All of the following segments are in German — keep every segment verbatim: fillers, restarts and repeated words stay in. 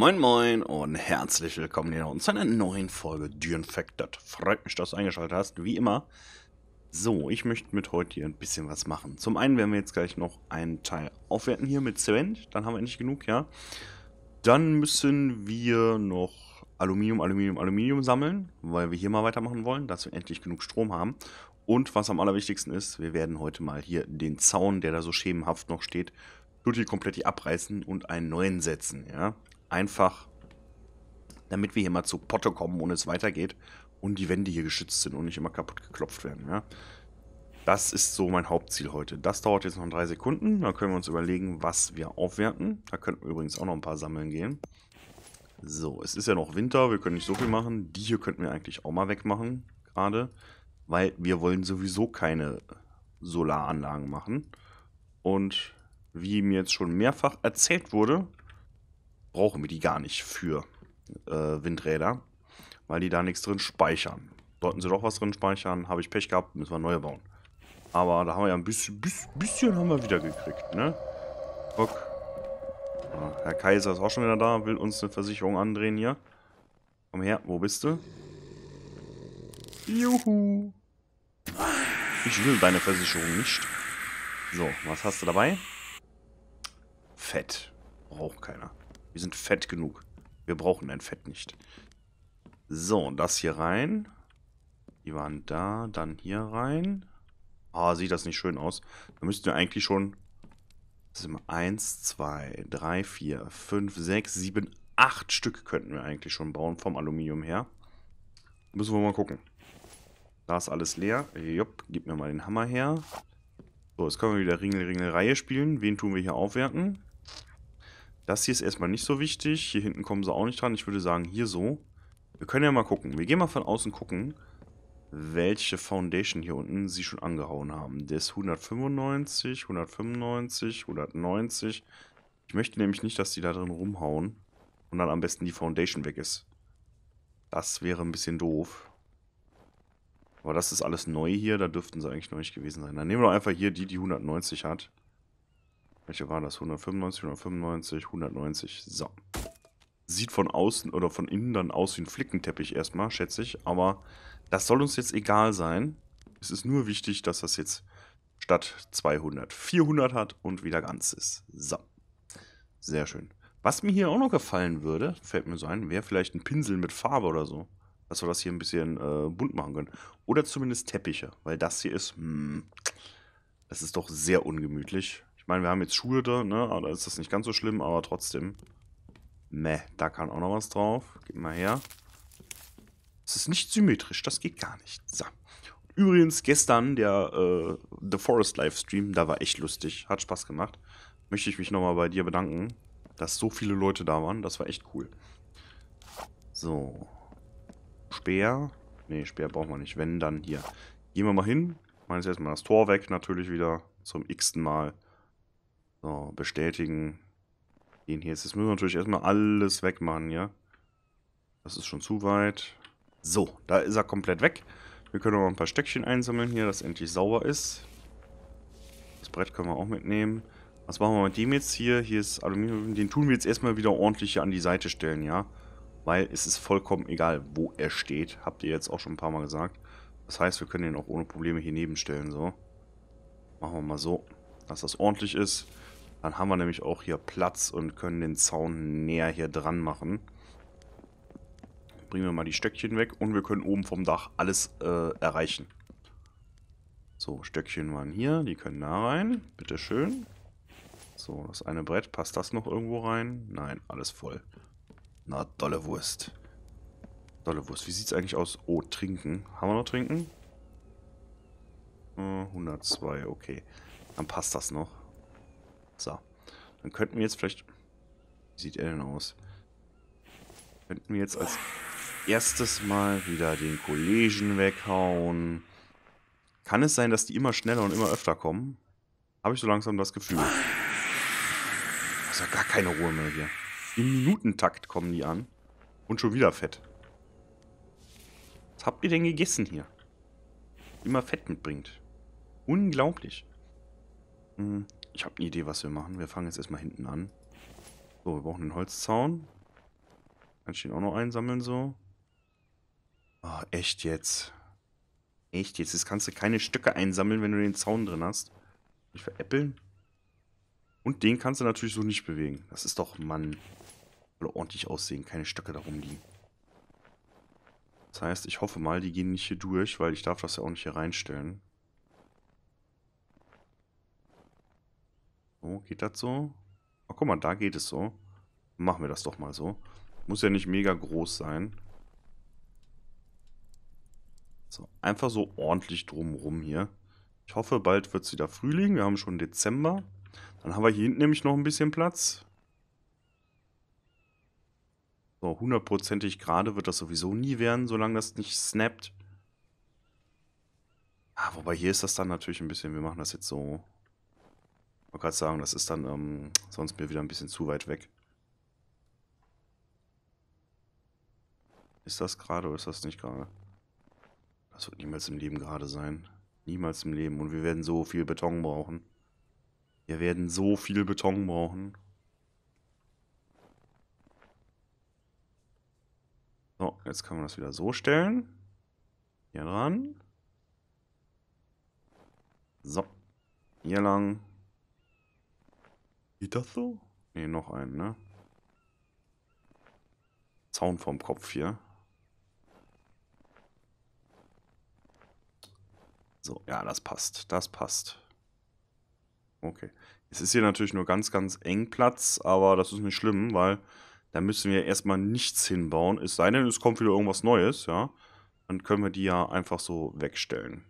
Moin Moin und herzlich willkommen hier zu einer neuen Folge Dürrenfacted. Freut mich, dass du eingeschaltet hast, wie immer. So, ich möchte mit heute hier ein bisschen was machen. Zum einen werden wir jetzt gleich noch einen Teil aufwerten hier mit Zement, dann haben wir endlich genug, ja. Dann müssen wir noch Aluminium, Aluminium, Aluminium sammeln, weil wir hier mal weitermachen wollen, dass wir endlich genug Strom haben. Und was am allerwichtigsten ist, wir werden heute mal hier den Zaun, der da so schemenhaft noch steht, hier komplett abreißen und einen neuen setzen, ja. Einfach, damit wir hier mal zu Potte kommen und es weitergeht und die Wände hier geschützt sind und nicht immer kaputt geklopft werden, ja. Das ist so mein Hauptziel heute. Das dauert jetzt noch drei Sekunden, dann können wir uns überlegen, was wir aufwerten. Da könnten wir übrigens auch noch ein paar sammeln gehen. So, es ist ja noch Winter, wir können nicht so viel machen. Die hier könnten wir eigentlich auch mal wegmachen, gerade, weil wir wollen sowieso keine Solaranlagen machen. Und wie mir jetzt schon mehrfach erzählt wurde, brauchen wir die gar nicht für äh, Windräder, weil die da nichts drin speichern. Sollten sie doch was drin speichern, habe ich Pech gehabt, müssen wir neue bauen. Aber da haben wir ja ein bisschen, bisschen, bisschen haben wir wieder gekriegt, ne? Guck. Ja, Herr Kaiser ist auch schon wieder da, will uns eine Versicherung andrehen hier. Komm her, wo bist du? Juhu. Ich will deine Versicherung nicht. So, was hast du dabei? Fett. Braucht keiner. Wir sind fett genug. Wir brauchen dein Fett nicht. So, das hier rein. Die waren da, dann hier rein. Ah, sieht das nicht schön aus. Da müssten wir eigentlich schon... Das sind eins, zwei, drei, vier, fünf, sechs, sieben, acht Stück könnten wir eigentlich schon bauen vom Aluminium her. Müssen wir mal gucken. Da ist alles leer. Jupp, gib mir mal den Hammer her. So, jetzt können wir wieder Ringel, Ringel, Reihe spielen. Wen tun wir hier aufwerten? Das hier ist erstmal nicht so wichtig. Hier hinten kommen sie auch nicht dran. Ich würde sagen, hier so. Wir können ja mal gucken. Wir gehen mal von außen gucken, welche Foundation hier unten sie schon angehauen haben. Der ist hundertfünfundneunzig, hundertfünfundneunzig, hundertneunzig. Ich möchte nämlich nicht, dass die da drin rumhauen und dann am besten die Foundation weg ist. Das wäre ein bisschen doof. Aber das ist alles neu hier. Da dürften sie eigentlich noch nicht gewesen sein. Dann nehmen wir doch einfach hier die, die hundertneunzig hat. Welche war das? hundertfünfundneunzig, hundertfünfundneunzig, hundertneunzig. So. Sieht von außen oder von innen dann aus wie ein Flickenteppich erstmal, schätze ich. Aber das soll uns jetzt egal sein. Es ist nur wichtig, dass das jetzt statt zweihundert vierhundert hat und wieder ganz ist. So. Sehr schön. Was mir hier auch noch gefallen würde, fällt mir so ein, wäre vielleicht ein Pinsel mit Farbe oder so. Dass wir das hier ein bisschen äh, bunt machen können. Oder zumindest Teppiche. Weil das hier ist, hm, das ist doch sehr ungemütlich. Ich meine, wir haben jetzt Schuhe da, ne? Da ist das nicht ganz so schlimm, aber trotzdem. Meh, da kann auch noch was drauf. Gib mal her. Es ist nicht symmetrisch, das geht gar nicht. So. Übrigens, gestern der äh, The Forest Livestream, da war echt lustig. Hat Spaß gemacht. Möchte ich mich nochmal bei dir bedanken, dass so viele Leute da waren. Das war echt cool. So. Speer. Ne, Speer brauchen wir nicht. Wenn, dann hier. Gehen wir mal hin. Machen jetzt erstmal das Tor weg, natürlich wieder. Zum x-ten Mal. So, bestätigen. Gehen hier. Jetzt müssen wir natürlich erstmal alles wegmachen, ja. Das ist schon zu weit. So, da ist er komplett weg. Wir können noch ein paar Stöckchen einsammeln hier, dass es endlich sauber ist. Das Brett können wir auch mitnehmen. Was machen wir mit dem jetzt hier? Hier ist Aluminium. Den tun wir jetzt erstmal wieder ordentlich hier an die Seite stellen, ja. Weil es ist vollkommen egal, wo er steht. Habt ihr jetzt auch schon ein paar Mal gesagt. Das heißt, wir können ihn auch ohne Probleme hier nebenstellen, so. Machen wir mal so, dass das ordentlich ist. Dann haben wir nämlich auch hier Platz und können den Zaun näher hier dran machen. Bringen wir mal die Stöckchen weg und wir können oben vom Dach alles äh, erreichen. So, Stöckchen waren hier, die können da rein. Bitteschön. So, das eine Brett, passt das noch irgendwo rein? Nein, alles voll. Na, dolle Wurst. Dolle Wurst. Wie sieht es eigentlich aus? Oh, trinken. Haben wir noch trinken? Äh, hundertzwei, okay. Dann passt das noch. So. Dann könnten wir jetzt vielleicht... Wie sieht er denn aus? Könnten wir jetzt als erstes mal wieder den Kollegen weghauen. Kann es sein, dass die immer schneller und immer öfter kommen? Habe ich so langsam das Gefühl. Ist ja gar keine Ruhe mehr hier. Im Minutentakt kommen die an. Und schon wieder Fett. Was habt ihr denn gegessen hier? Immer Fett mitbringt. Unglaublich. Ich habe eine Idee, was wir machen. Wir fangen jetzt erstmal hinten an. So, wir brauchen einen Holzzaun. Kann ich den auch noch einsammeln so? Oh, echt jetzt? Echt jetzt? Jetzt kannst du keine Stücke einsammeln, wenn du den Zaun drin hast. Nicht veräppeln? Und den kannst du natürlich so nicht bewegen. Das ist doch, Mann, soll ordentlich aussehen. Keine Stöcke da rumliegen. Das heißt, ich hoffe mal, die gehen nicht hier durch, weil ich darf das ja auch nicht hier reinstellen. So, geht das so? Ach, guck mal, da geht es so. Machen wir das doch mal so. Muss ja nicht mega groß sein. So, einfach so ordentlich drumrum hier. Ich hoffe, bald wird es wieder Frühling. Wir haben schon Dezember. Dann haben wir hier hinten nämlich noch ein bisschen Platz. So, hundertprozentig gerade wird das sowieso nie werden, solange das nicht snappt. Ah, wobei hier ist das dann natürlich ein bisschen, wir machen das jetzt so. Ich wollte gerade sagen, das ist dann ähm, sonst mir wieder ein bisschen zu weit weg. Ist das gerade oder ist das nicht gerade? Das wird niemals im Leben gerade sein. Niemals im Leben. Und wir werden so viel Beton brauchen. Wir werden so viel Beton brauchen. So, jetzt kann man das wieder so stellen. Hier dran. So. Hier lang. Geht das so? Ne, noch einen, ne? Zaun vorm Kopf hier. So, ja, das passt. Das passt. Okay. Es ist hier natürlich nur ganz, ganz eng Platz, aber das ist nicht schlimm, weil da müssen wir erstmal nichts hinbauen. Es sei denn, es kommt wieder irgendwas Neues, ja. Dann können wir die ja einfach so wegstellen.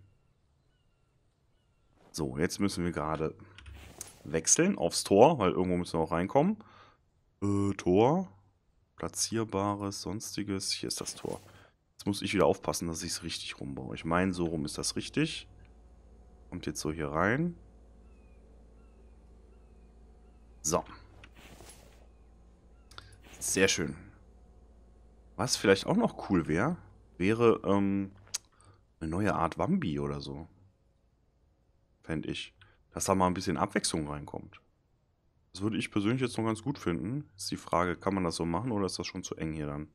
So, jetzt müssen wir gerade wechseln aufs Tor, weil irgendwo müssen wir auch reinkommen. Äh, Tor. Platzierbares, sonstiges. Hier ist das Tor. Jetzt muss ich wieder aufpassen, dass ich es richtig rumbaue. Ich meine, so rum ist das richtig. Kommt jetzt so hier rein. So. Sehr schön. Was vielleicht auch noch cool wäre, wäre ähm, eine neue Art Wambi oder so. Fände ich. Dass da mal ein bisschen Abwechslung reinkommt. Das würde ich persönlich jetzt noch ganz gut finden. Ist die Frage, kann man das so machen oder ist das schon zu eng hier dann?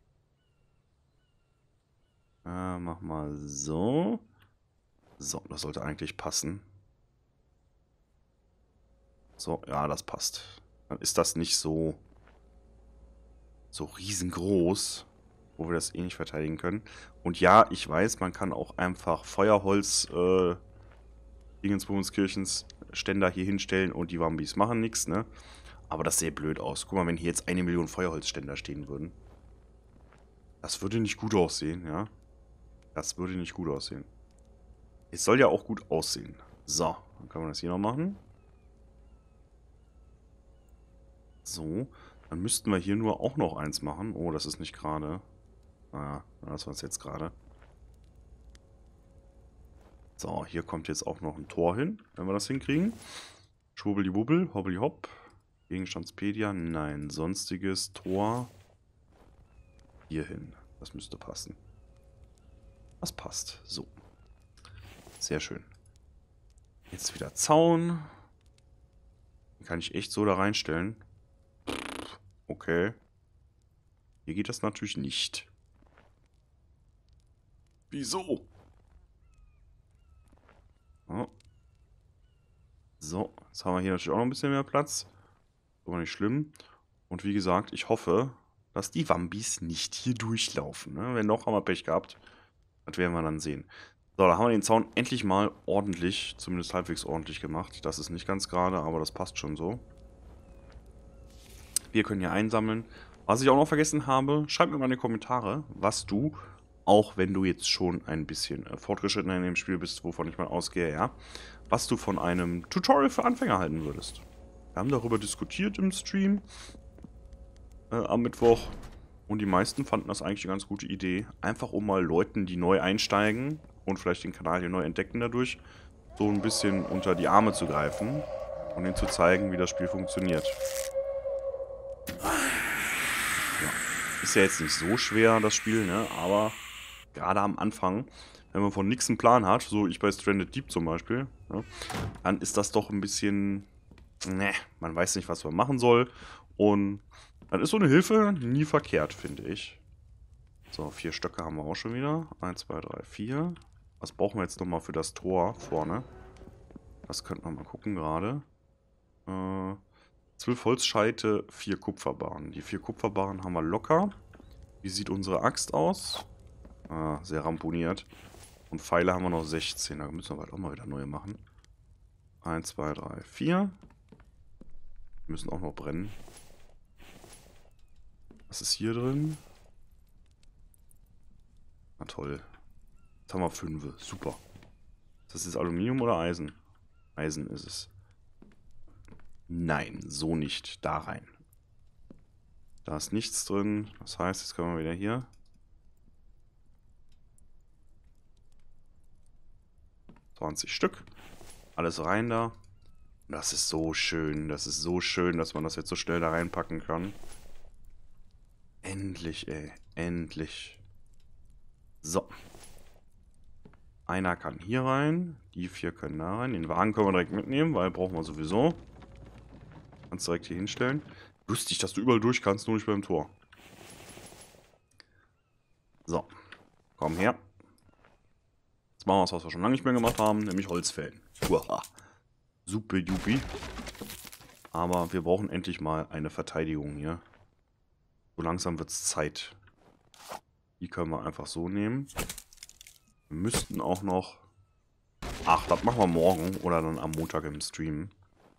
Äh, mach mal so. So, das sollte eigentlich passen. So, ja, das passt. Dann ist das nicht so, so riesengroß, wo wir das eh nicht verteidigen können. Und ja, ich weiß, man kann auch einfach Feuerholz, äh, Dingensbubenskirchens Ständer hier hinstellen und die Wambis machen nichts, ne? Aber das sähe blöd aus. Guck mal, wenn hier jetzt eine Million Feuerholzständer stehen würden. Das würde nicht gut aussehen, ja? Das würde nicht gut aussehen. Es soll ja auch gut aussehen. So, dann kann man das hier noch machen. So, dann müssten wir hier nur auch noch eins machen. Oh, das ist nicht gerade. Ah, das war es jetzt gerade. So, hier kommt jetzt auch noch ein Tor hin, wenn wir das hinkriegen. Schwubbeli-wubbel, hobbeli-hopp. Gegenstandspedia, nein. Sonstiges Tor. Hier hin. Das müsste passen. Das passt. So. Sehr schön. Jetzt wieder Zaun. Den kann ich echt so da reinstellen. Okay. Hier geht das natürlich nicht. Wieso? Oh. So, jetzt haben wir hier natürlich auch noch ein bisschen mehr Platz. Aber nicht schlimm. Und wie gesagt, ich hoffe, dass die Wambis nicht hier durchlaufen. Ne? Wenn doch, haben wir Pech gehabt. Das werden wir dann sehen. So, da haben wir den Zaun endlich mal ordentlich, zumindest halbwegs ordentlich gemacht. Das ist nicht ganz gerade, aber das passt schon so. Wir können hier einsammeln. Was ich auch noch vergessen habe, schreib mir mal in die Kommentare, was du, auch wenn du jetzt schon ein bisschen äh, fortgeschritten in dem Spiel bist, wovon ich mal ausgehe, ja, was du von einem Tutorial für Anfänger halten würdest. Wir haben darüber diskutiert im Stream äh, am Mittwoch und die meisten fanden das eigentlich eine ganz gute Idee. Einfach um mal Leuten, die neu einsteigen und vielleicht den Kanal hier neu entdecken dadurch, so ein bisschen unter die Arme zu greifen und ihnen zu zeigen, wie das Spiel funktioniert. Ja. Ist ja jetzt nicht so schwer, das Spiel, ne? Aber gerade am Anfang, wenn man von nichts einen Plan hat, so ich bei Stranded Deep zum Beispiel, ne? Dann ist das doch ein bisschen, ne, man weiß nicht, was man machen soll. Und Dann ist so eine Hilfe nie verkehrt, finde ich. So, vier Stöcke haben wir auch schon wieder. eins, zwei, drei, vier. Was brauchen wir jetzt nochmal für das Tor vorne? Das könnten wir mal gucken gerade. Äh, zwölf Holzscheite, vier Kupferbarren. Die vier Kupferbarren haben wir locker. Wie sieht unsere Axt aus? Ah, sehr ramponiert. Und Pfeile haben wir noch sechzehn. Da müssen wir bald auch mal wieder neue machen. eins, zwei, drei, vier. Die müssen auch noch brennen. Was ist hier drin? Na toll. Jetzt haben wir fünf. Super. Ist das jetzt Aluminium oder Eisen? Eisen ist es. Nein, so nicht. Da rein. Da ist nichts drin. Das heißt, jetzt können wir wieder hier. zwanzig Stück. Alles rein da. Das ist so schön. Das ist so schön, dass man das jetzt so schnell da reinpacken kann. Endlich, ey. Endlich. So. Einer kann hier rein. Die vier können da rein. Den Wagen können wir direkt mitnehmen, weil brauchen wir sowieso. Kannst direkt hier hinstellen. Lustig, dass du überall durch kannst, nur nicht beim Tor. So. Komm her. Jetzt machen wir was, was wir schon lange nicht mehr gemacht haben, nämlich Holzfällen. Uaha. Super jupi. Aber wir brauchen endlich mal eine Verteidigung hier. So langsam wird es Zeit. Die können wir einfach so nehmen. Wir müssten auch noch... Ach, das machen wir morgen oder dann am Montag im Stream.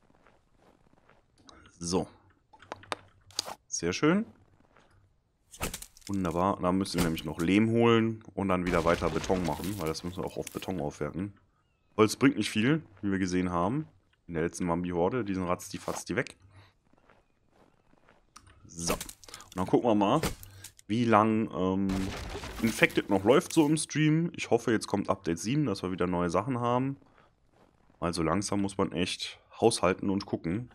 So. Sehr schön. Wunderbar. Da müssen wir nämlich noch Lehm holen und dann wieder weiter Beton machen, weil das müssen wir auch auf Beton aufwerten. Holz bringt nicht viel, wie wir gesehen haben. In der letzten Mambi-Horde. Diesen Ratz, die fatzt die weg. So. Und dann gucken wir mal, wie lang ähm, Infected noch läuft so im Stream. Ich hoffe, jetzt kommt Update sieben, dass wir wieder neue Sachen haben. Also langsam muss man echt haushalten und gucken.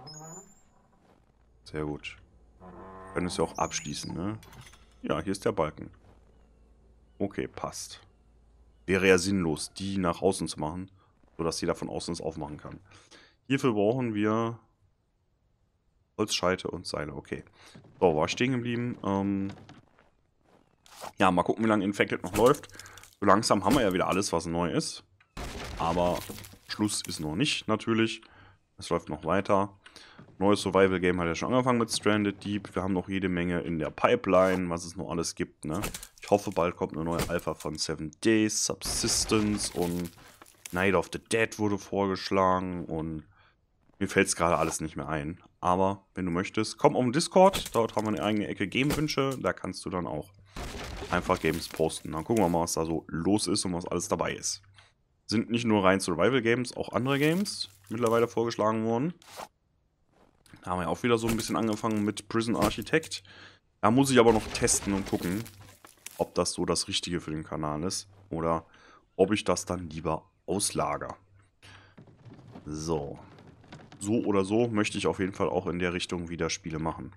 Sehr gut. Wir können es ja auch abschließen, ne? Ja, hier ist der Balken. Okay, passt. Wäre ja sinnlos, die nach außen zu machen, sodass jeder von außen es aufmachen kann. Hierfür brauchen wir Holzscheite und Seile. Okay. So, war ich stehen geblieben. Ähm ja, mal gucken, wie lange Infected noch läuft. So langsam haben wir ja wieder alles, was neu ist. Aber Schluss ist noch nicht, natürlich. Es läuft noch weiter. Neues Survival-Game hat ja schon angefangen mit Stranded Deep. Wir haben noch jede Menge in der Pipeline, was es noch alles gibt, ne? Ich hoffe, bald kommt eine neue Alpha von Seven Days, Subsistence und Night of the Dead wurde vorgeschlagen und mir fällt es gerade alles nicht mehr ein. Aber wenn du möchtest, komm auf den Discord, dort haben wir eine eigene Ecke Game-Wünsche, da kannst du dann auch einfach Games posten. Dann gucken wir mal, was da so los ist und was alles dabei ist. Sind nicht nur rein Survival-Games, auch andere Games mittlerweile vorgeschlagen worden. Da haben wir auch wieder so ein bisschen angefangen mit Prison Architect. Da muss ich aber noch testen und gucken, ob das so das Richtige für den Kanal ist. Oder ob ich das dann lieber auslager. So. So oder so möchte ich auf jeden Fall auch in der Richtung wieder Spiele machen.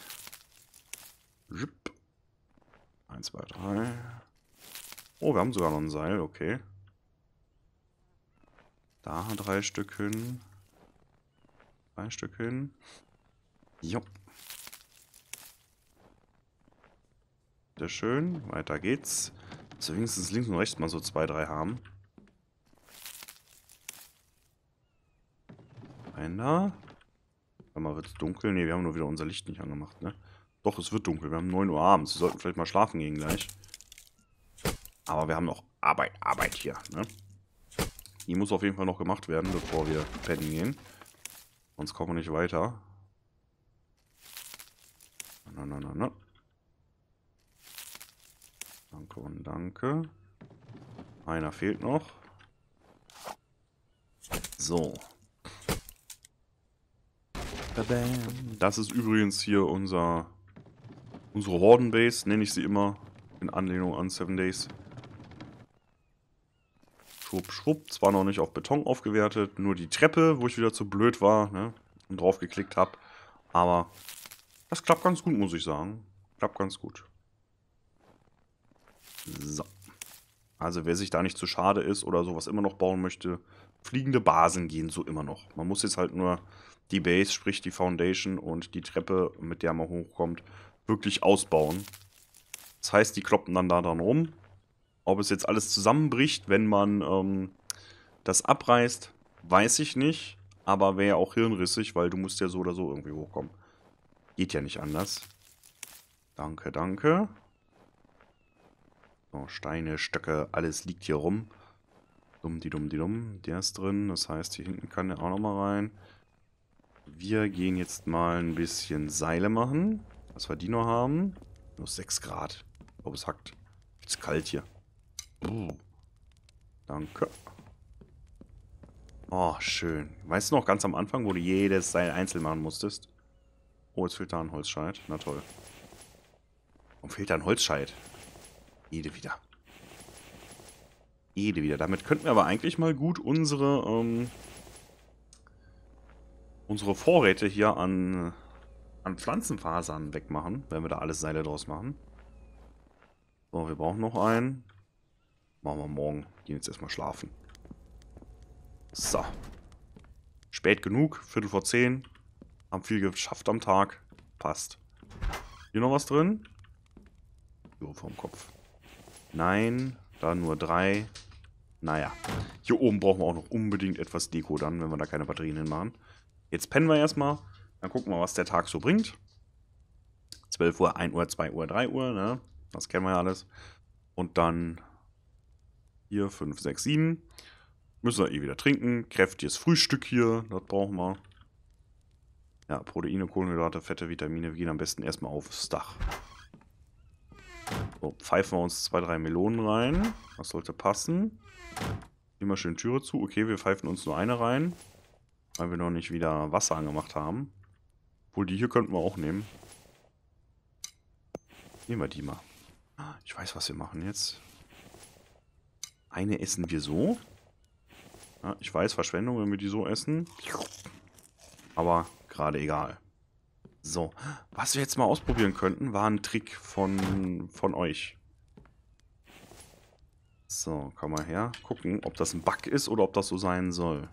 eins, zwei, drei. Oh, wir haben sogar noch ein Seil, okay. Da drei Stück hin. Drei Stück hin. Jo. Sehr schön. Weiter geht's. Dass wir wenigstens links und rechts mal so zwei, drei haben. Ein da. Warte mal, wird's dunkel? Ne, wir haben nur wieder unser Licht nicht angemacht, ne? Doch, es wird dunkel. Wir haben neun Uhr abends. Wir sollten vielleicht mal schlafen gehen gleich. Aber wir haben noch Arbeit, Arbeit hier, ne? Die muss auf jeden Fall noch gemacht werden, bevor wir pennen gehen. Sonst kommen wir nicht weiter. Na, na, na, na. Danke und danke. Einer fehlt noch. So. Das ist übrigens hier unser unsere Horden-Base, nenne ich sie immer, in Anlehnung an Seven Days. Schwupp, schwupp. Zwar noch nicht auf Beton aufgewertet, nur die Treppe, wo ich wieder zu blöd war, ne, und drauf geklickt habe. Aber das klappt ganz gut, muss ich sagen. Klappt ganz gut. So. Also wer sich da nicht zu schade ist oder sowas immer noch bauen möchte, fliegende Basen gehen so immer noch. Man muss jetzt halt nur die Base, sprich die Foundation und die Treppe, mit der man hochkommt, wirklich ausbauen. Das heißt, die kloppen dann da dran rum. Ob es jetzt alles zusammenbricht, wenn man ähm, das abreißt, weiß ich nicht. Aber wäre ja auch hirnrissig, weil du musst ja so oder so irgendwie hochkommen. Geht ja nicht anders. Danke, danke. So, Steine, Stöcke, alles liegt hier rum. Dumm, die dumm, die dumm. Der ist drin, das heißt, hier hinten kann der auch nochmal rein. Wir gehen jetzt mal ein bisschen Seile machen. Was wir die noch haben. Nur sechs Grad. Ich glaube, es hackt. Ist kalt hier. Uh. Danke. Oh, schön. Weißt du noch, ganz am Anfang, wo du jedes Seil einzeln machen musstest? Oh, jetzt fehlt da ein Holzscheit. Na toll. Warum fehlt da ein Holzscheit? Jede wieder. Jede wieder. Damit könnten wir aber eigentlich mal gut unsere, ähm, unsere Vorräte hier an, an Pflanzenfasern wegmachen, wenn wir da alles Seile draus machen. So, wir brauchen noch einen. Machen wir morgen. Gehen jetzt erstmal schlafen. So. Spät genug. Viertel vor zehn. Haben viel geschafft am Tag. Passt. Hier noch was drin? Jo, vom Kopf. Nein. Da nur drei. Naja. Hier oben brauchen wir auch noch unbedingt etwas Deko dann, wenn wir da keine Batterien hinmachen. Jetzt pennen wir erstmal. Dann gucken wir, was der Tag so bringt. zwölf Uhr, ein Uhr, zwei Uhr, drei Uhr, ne? Das kennen wir ja alles. Und dann hier fünf, sechs, sieben. Müssen wir eh wieder trinken. Kräftiges Frühstück hier. Das brauchen wir. Ja, Proteine, Kohlenhydrate, Fette, Vitamine. Wir gehen am besten erstmal aufs Dach. So, pfeifen wir uns zwei, drei Melonen rein. Das sollte passen. Immer schön Türe zu. Okay, wir pfeifen uns nur eine rein. Weil wir noch nicht wieder Wasser angemacht haben. Obwohl, die hier könnten wir auch nehmen. Nehmen wir die mal. Ich weiß, was wir machen jetzt. Eine essen wir so. Ja, ich weiß, Verschwendung, wenn wir die so essen. Aber gerade egal. So, was wir jetzt mal ausprobieren könnten, war ein Trick von, von euch. So, komm mal her. Gucken, ob das ein Bug ist oder ob das so sein soll.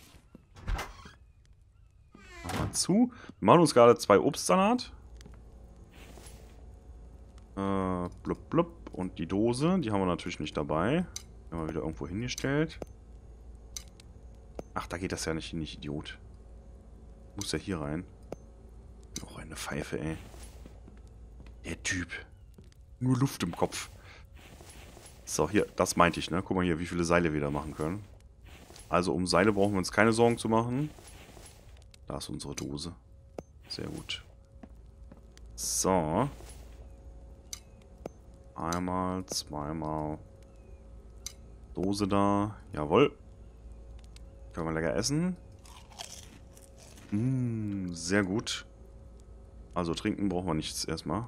Mach mal zu. Wir machen uns gerade zwei Obstsalat. Äh, blub, blub. Und die Dose, die haben wir natürlich nicht dabei. Haben wir wieder irgendwo hingestellt. Ach, da geht das ja nicht hin, nicht Idiot. Muss ja hier rein. Noch eine Pfeife, ey. Der Typ. Nur Luft im Kopf. So, hier, das meinte ich, ne? Guck mal hier, wie viele Seile wir da machen können. Also um Seile brauchen wir uns keine Sorgen zu machen. Da ist unsere Dose. Sehr gut. So. Einmal, zweimal. Dose da. Jawohl. Können wir lecker essen. Mmh, sehr gut. Also trinken brauchen wir nichts erstmal.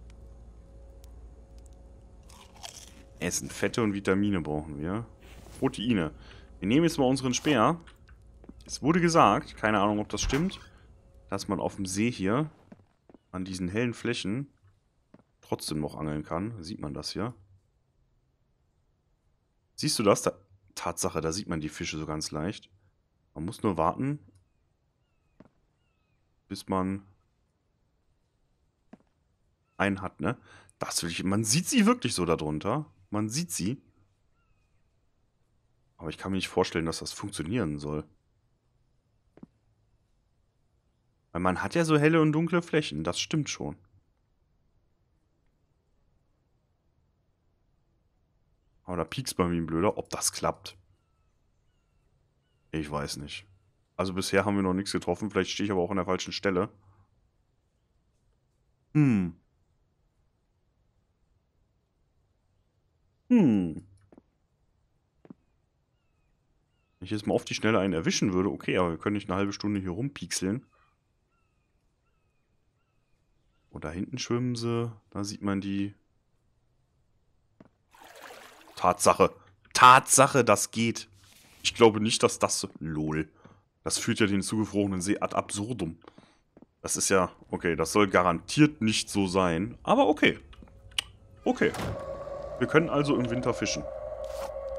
Essen. Fette und Vitamine brauchen wir. Proteine. Wir nehmen jetzt mal unseren Speer. Es wurde gesagt, keine Ahnung, ob das stimmt, dass man auf dem See hier an diesen hellen Flächen trotzdem noch angeln kann. Sieht man das hier? Siehst du das? Da, Tatsache, da sieht man die Fische so ganz leicht. Man muss nur warten, bis man einen hat, ne? Das will ich. Man sieht sie wirklich so darunter. Man sieht sie. Aber ich kann mir nicht vorstellen, dass das funktionieren soll. Weil man hat ja so helle und dunkle Flächen. Das stimmt schon. Aber da piekst man wie ein Blöder. Ob das klappt? Ich weiß nicht. Also bisher haben wir noch nichts getroffen. Vielleicht stehe ich aber auch an der falschen Stelle. Hm. Hm. Wenn ich jetzt mal auf die Schnelle einen erwischen würde, okay, aber wir können nicht eine halbe Stunde hier rumpiekseln. Und da hinten schwimmen sie. Da sieht man die. Tatsache. Tatsache, das geht. Ich glaube nicht, dass das... Lol. Das führt ja den zugefrorenen See ad absurdum. Das ist ja... Okay, das soll garantiert nicht so sein. Aber okay. Okay. Wir können also im Winter fischen.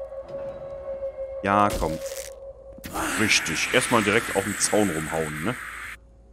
Ja, komm. Richtig. Erstmal direkt auf den Zaun rumhauen, ne?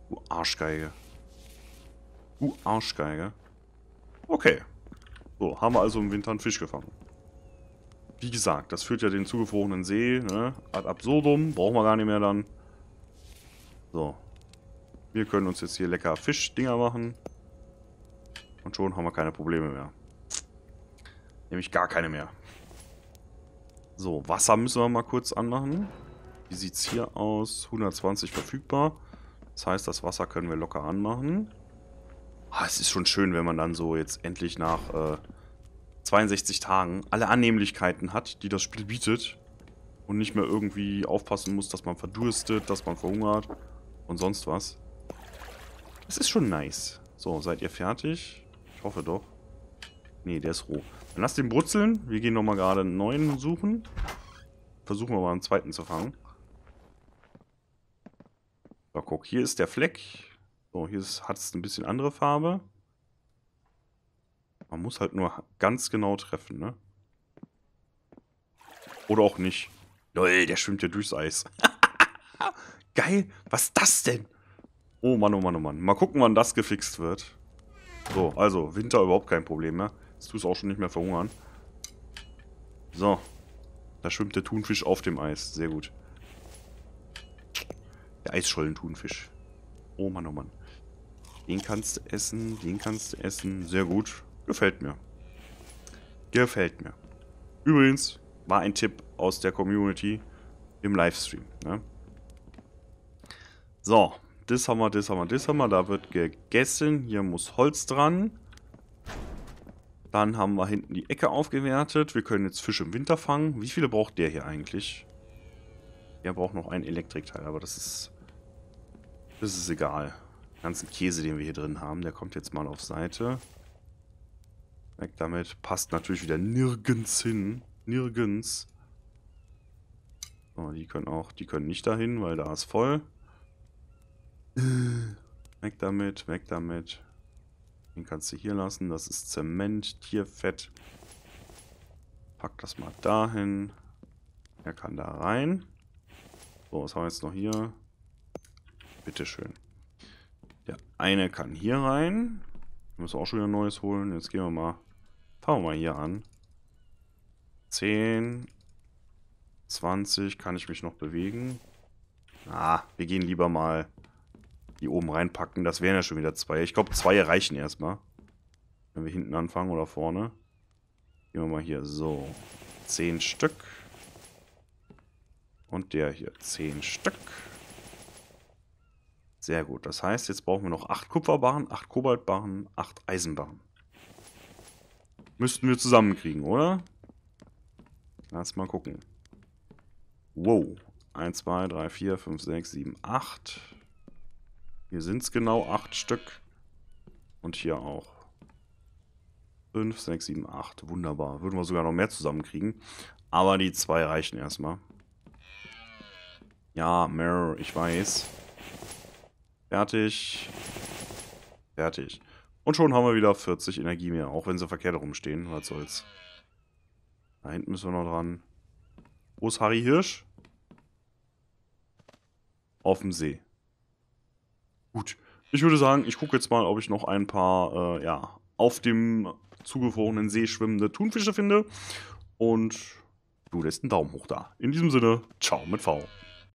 Du Arschgeige. Du Arschgeige. Okay. So, haben wir also im Winter einen Fisch gefangen. Wie gesagt, das führt ja den zugefrorenen See, ne? Ad absurdum. Brauchen wir gar nicht mehr dann. So. Wir können uns jetzt hier lecker Fischdinger machen. Und schon haben wir keine Probleme mehr. Nämlich gar keine mehr. So, Wasser müssen wir mal kurz anmachen. Wie sieht es hier aus? hundertzwanzig verfügbar. Das heißt, das Wasser können wir locker anmachen. Ah, es ist schon schön, wenn man dann so jetzt endlich nach äh, zweiundsechzig Tagen alle Annehmlichkeiten hat, die das Spiel bietet. Und nicht mehr irgendwie aufpassen muss, dass man verdurstet, dass man verhungert und sonst was. Das ist schon nice. So, seid ihr fertig? Ich hoffe doch. Nee, der ist roh. Dann lasst den brutzeln. Wir gehen nochmal gerade einen neuen suchen. Versuchen wir mal einen zweiten zu fangen. So, guck, hier ist der Fleck. So, hier hat es ein bisschen andere Farbe. Man muss halt nur ganz genau treffen, ne? Oder auch nicht. Lol, der schwimmt ja durchs Eis. Geil, was ist das denn? Oh Mann, oh Mann, oh Mann. Mal gucken, wann das gefixt wird. So, also, Winter überhaupt kein Problem mehr. Jetzt tust du auch schon nicht mehr verhungern. So. Da schwimmt der Thunfisch auf dem Eis. Sehr gut. Der Eisschollen-Thunfisch. Oh Mann, oh Mann. Den kannst du essen, den kannst du essen. Sehr gut. Gefällt mir. Gefällt mir. Übrigens, war ein Tipp aus der Community im Livestream. Ne? So, das haben wir, das haben wir, das haben wir. Da wird gegessen. Hier muss Holz dran. Dann haben wir hinten die Ecke aufgewertet. Wir können jetzt Fisch im Winter fangen. Wie viele braucht der hier eigentlich? Der braucht noch ein Elektrikteil, aber das ist... Das ist egal. Den ganzen Käse, den wir hier drin haben, der kommt jetzt mal auf Seite. Weg damit. Passt natürlich wieder nirgends hin. Nirgends. So, die können auch, die können nicht dahin, weil da ist voll. Weg damit, weg damit. Den kannst du hier lassen. Das ist Zement, Tierfett. Pack das mal dahin. Er kann da rein. So, was haben wir jetzt noch hier? Bitteschön. Der eine kann hier rein. Müssen wir auch schon wieder ein neues holen. Jetzt gehen wir mal. Fangen wir mal hier an. zehn. zwanzig. Kann ich mich noch bewegen? Ah, wir gehen lieber mal die oben reinpacken. Das wären ja schon wieder zwei. Ich glaube, zwei reichen erstmal. Wenn wir hinten anfangen oder vorne. Gehen wir mal hier. So. zehn Stück. Und der hier. zehn Stück. Sehr gut. Das heißt, jetzt brauchen wir noch acht Kupferbarren, acht Kobaltbarren, acht Eisenbarren. Müssten wir zusammenkriegen, oder? Lass mal gucken. Wow. eins, zwei, drei, vier, fünf, sechs, sieben, acht. Hier sind es genau acht Stück. Und hier auch. fünf, sechs, sieben, acht. Wunderbar. Würden wir sogar noch mehr zusammenkriegen. Aber die zwei reichen erstmal. Ja, mehr, ich weiß. Fertig. Fertig. Und schon haben wir wieder vierzig Energie mehr. Auch wenn sie verkehrt rumstehen. Was soll's. Da hinten müssen wir noch dran. Wo ist Harry Hirsch? Auf dem See. Gut. Ich würde sagen, ich gucke jetzt mal, ob ich noch ein paar, äh, ja, auf dem zugefrorenen See schwimmende Thunfische finde. Und du lässt einen Daumen hoch da. In diesem Sinne, ciao mit V.